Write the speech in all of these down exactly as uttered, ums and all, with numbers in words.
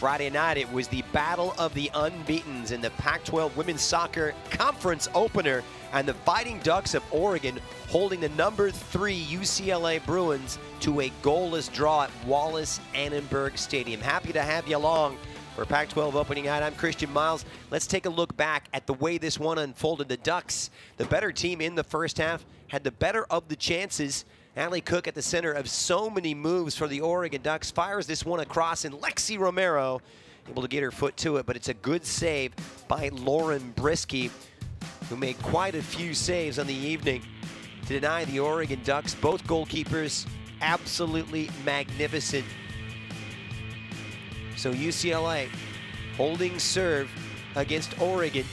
Friday night, it was the battle of the unbeatens in the Pac twelve Women's Soccer Conference opener, and the Fighting Ducks of Oregon holding the number three U C L A Bruins to a goalless draw at Wallace-Annenberg Stadium. Happy to have you along for Pac twelve opening night. I'm Christian Miles. Let's take a look back at the way this one unfolded. The Ducks, the better team in the first half, had the better of the chances. Allie Cook at the center of so many moves for the Oregon Ducks. Fires this one across, and Lexi Romero able to get her foot to it, but it's a good save by Lauren Brisky, who made quite a few saves on the evening to deny the Oregon Ducks. Both goalkeepers absolutely magnificent. So U C L A holding serve against Oregon.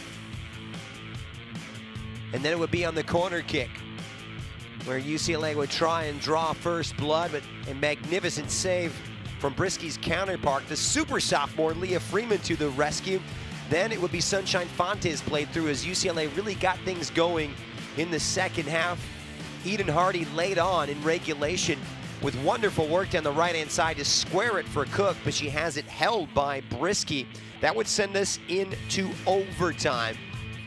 And then it would be on the corner kick, where U C L A would try and draw first blood, but a magnificent save from Brisky's counterpart, the super sophomore Leah Freeman to the rescue. Then it would be Sunshine Fontes played through as U C L A really got things going in the second half. Eden Hardy laid on in regulation with wonderful work down the right-hand side to square it for Cook, but she has it held by Brisky. That would send us into overtime.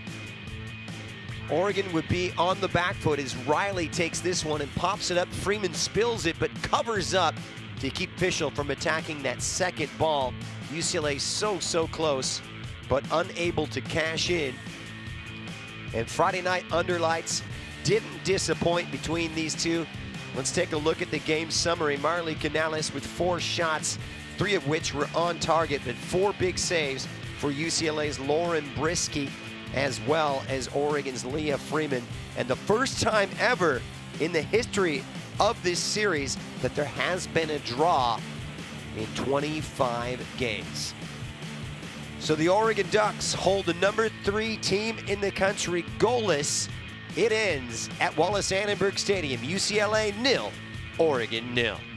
Oregon would be on the back foot as Riley takes this one and pops it up. Freeman spills it, but covers up to keep Fischel from attacking that second ball. U C L A so, so close, but unable to cash in. And Friday night underlights didn't disappoint between these two. Let's take a look at the game summary. Marley Canales with four shots, three of which were on target, but four big saves for U C L A's Lauren Brisky, as well as Oregon's Leah Freeman. And the first time ever in the history of this series that there has been a draw in twenty-five games. So the Oregon Ducks hold the number three team in the country goalless. It ends at Wallace-Annenberg Stadium. U C L A nil, Oregon nil.